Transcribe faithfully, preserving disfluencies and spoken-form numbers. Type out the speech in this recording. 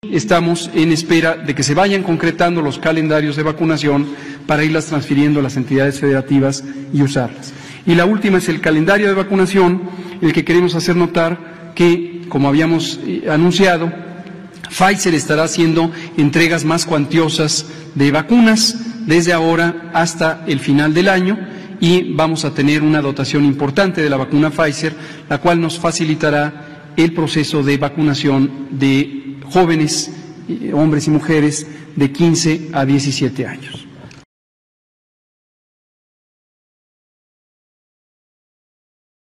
estamos en espera de que se vayan concretando los calendarios de vacunación para irlas transfiriendo a las entidades federativas y usarlas. Y la última es el calendario de vacunación, en el que queremos hacer notar que, como habíamos eh, anunciado, Pfizer estará haciendo entregas más cuantiosas de vacunas desde ahora hasta el final del año, y vamos a tener una dotación importante de la vacuna Pfizer, la cual nos facilitará el proceso de vacunación de jóvenes, hombres y mujeres de quince a diecisiete años.